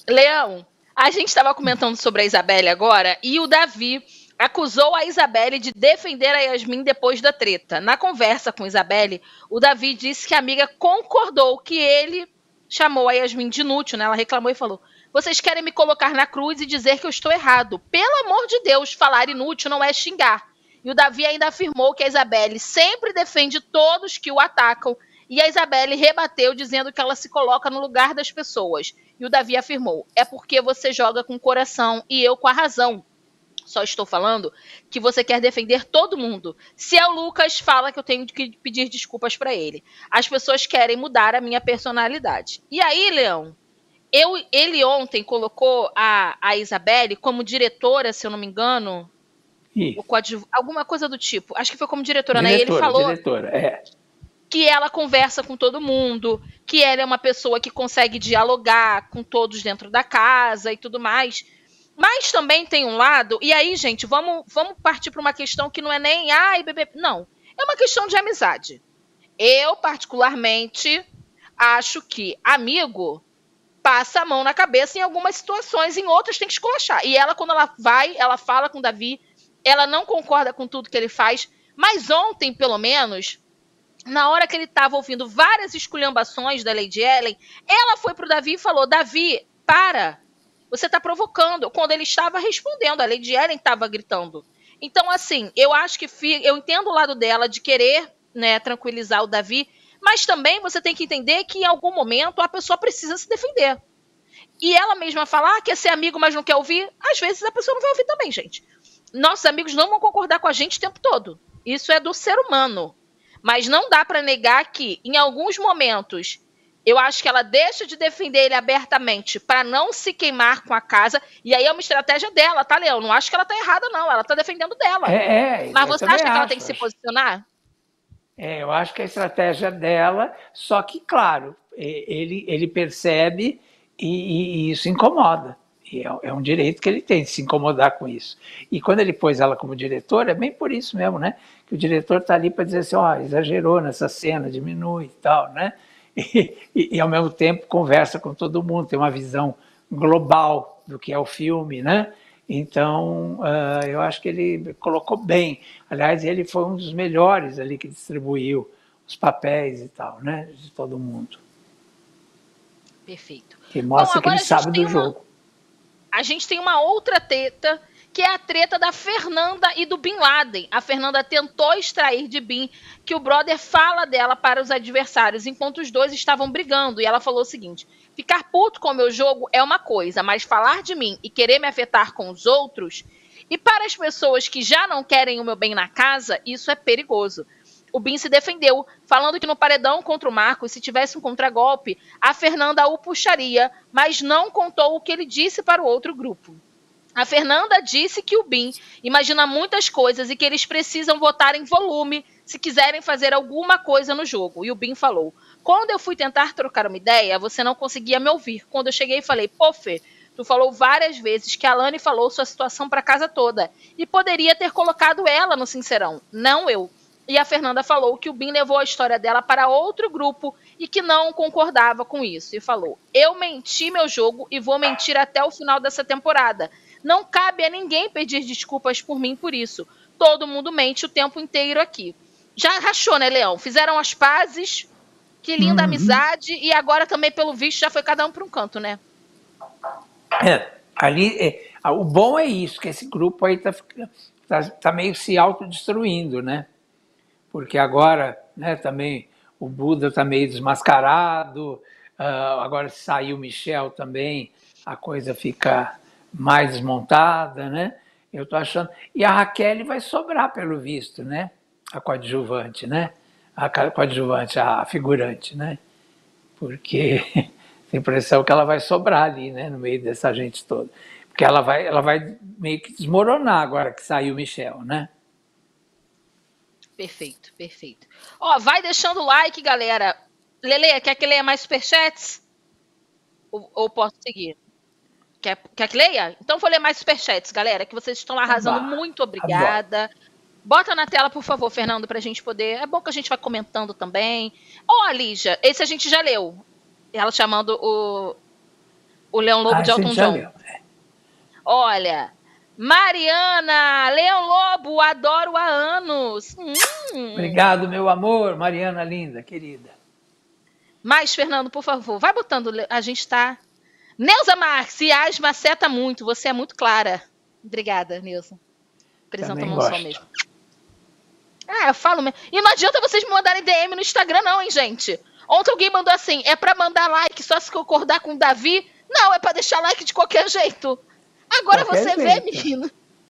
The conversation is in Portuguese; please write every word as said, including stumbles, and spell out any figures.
Leão, a gente estava comentando sobre a Isabelle agora e o Davi acusou a Isabelle de defender a Yasmin depois da treta. Na conversa com Isabelle, o Davi disse que a amiga concordou que ele chamou a Yasmin de inútil, né? Ela reclamou e falou: vocês querem me colocar na cruz e dizer que eu estou errado. Pelo amor de Deus, falar inútil não é xingar. E o Davi ainda afirmou que a Isabelle sempre defende todos que o atacam. E a Isabelle rebateu dizendo que ela se coloca no lugar das pessoas. E o Davi afirmou: é porque você joga com o coração e eu com a razão. Só estou falando que você quer defender todo mundo. Se é o Lucas, fala que eu tenho que pedir desculpas para ele. As pessoas querem mudar a minha personalidade. E aí, Leão, eu, ele ontem colocou a, a Isabelle como diretora, se eu não me engano. Isso. Alguma coisa do tipo. Acho que foi como diretora, diretora né? E ele falou diretora, é. que ela conversa com todo mundo, que ela é uma pessoa que consegue dialogar com todos dentro da casa e tudo mais. Mas também tem um lado, e aí, gente, vamos, vamos partir para uma questão que não é nem ai, bebê, não. É uma questão de amizade. Eu, particularmente, acho que amigo passa a mão na cabeça em algumas situações, em outras tem que esculachar. E ela, quando ela vai, ela fala com o Davi, ela não concorda com tudo que ele faz, mas ontem, pelo menos, na hora que ele estava ouvindo várias esculhambações da Lady Ellen, ela foi pro Davi e falou: Davi, para! Você está provocando. Quando ele estava respondendo, a Lady Ellen estava gritando. Então, assim, eu acho que eu entendo o lado dela de querer, né, tranquilizar o Davi, mas também você tem que entender que em algum momento a pessoa precisa se defender. E ela mesma falar ah, quer ser amigo, mas não quer ouvir, às vezes a pessoa não vai ouvir também, gente. Nossos amigos não vão concordar com a gente o tempo todo. Isso é do ser humano. Mas não dá para negar que, em alguns momentos, eu acho que ela deixa de defender ele abertamente para não se queimar com a casa. E aí é uma estratégia dela, tá, Leão? Não acho que ela tá errada, não. Ela tá defendendo dela. É, é, Mas você acha acho, que ela tem que se posicionar? É, eu acho que a estratégia dela, só que, claro, ele, ele percebe e, e isso incomoda. E é, é um direito que ele tem de se incomodar com isso. E quando ele pôs ela como diretora, é bem por isso mesmo, né? Que o diretor está ali para dizer assim, ó, oh, exagerou nessa cena, diminui e tal, né? E, e, e, ao mesmo tempo, conversa com todo mundo, tem uma visão global do que é o filme, né? Então, uh, eu acho que ele colocou bem. Aliás, ele foi um dos melhores ali que distribuiu os papéis e tal, né? De todo mundo. Perfeito. Que mostra Bom, que ele sabe do uma... jogo. A gente tem uma outra treta, que é a treta da Fernanda e do Bin Laden. A Fernanda tentou extrair de Bin que o brother fala dela para os adversários, enquanto os dois estavam brigando. E ela falou o seguinte: ficar puto com o meu jogo é uma coisa, mas falar de mim e querer me afetar com os outros, e para as pessoas que já não querem o meu bem na casa, isso é perigoso. O Bin se defendeu, falando que no paredão contra o Marcos, se tivesse um contragolpe, a Fernanda o puxaria, mas não contou o que ele disse para o outro grupo. A Fernanda disse que o Bin imagina muitas coisas e que eles precisam votar em volume se quiserem fazer alguma coisa no jogo. E o Bin falou: quando eu fui tentar trocar uma ideia, você não conseguia me ouvir. Quando eu cheguei, falei: pô, Fê, tu falou várias vezes que a Lani falou sua situação para a casa toda e poderia ter colocado ela no Sincerão, não eu. E a Fernanda falou que o Bin levou a história dela para outro grupo e que não concordava com isso. E falou: eu menti meu jogo e vou mentir até o final dessa temporada. Não cabe a ninguém pedir desculpas por mim por isso. Todo mundo mente o tempo inteiro aqui. Já rachou, né, Leão? Fizeram as pazes, que linda uhum. amizade, e agora também, pelo visto, já foi cada um para um canto, né? É, ali, é, o bom é isso, que esse grupo aí tá, tá, tá meio se autodestruindo, né? Porque agora, né, também o Buda tá meio desmascarado, uh, agora saiu o Michel também, a coisa fica mais desmontada, né? Eu tô achando. E a Raquel vai sobrar, pelo visto, né? A coadjuvante, né? A coadjuvante, a figurante, né? Porque tem a impressão que ela vai sobrar ali, né? No meio dessa gente toda. Porque ela vai, ela vai meio que desmoronar agora que saiu o Michel, né? Perfeito, perfeito. Ó, vai deixando o like, galera. Lele, quer que leia mais superchats? Ou, ou posso seguir? Quer, quer que leia? Então vou ler mais superchats, galera, que vocês estão arrasando. Bah, muito obrigada. Bah. Bota na tela, por favor, Fernando, pra gente poder... É bom que a gente vai comentando também. Ó, oh, Lígia, esse a gente já leu. Ela chamando o, O Leão Lobo Ah, de esse a Elton gente já John. leu, é. Olha, Mariana, Leão Lobo, adoro há anos. Hum. Obrigado, meu amor, Mariana linda, querida. Mais, Fernando, por favor, vai botando. A gente tá. Neuza Marques, Yas maceta muito, você é muito clara. Obrigada, Neuza. Prisão Também tomou um sol gosto. mesmo. Ah, eu falo mesmo. E não adianta vocês me mandarem D M no Instagram, não, hein, gente? Ontem alguém mandou assim: é pra mandar like só se concordar com o Davi? Não, é pra deixar like de qualquer jeito. Agora Qualquer você jeito. vê, menino.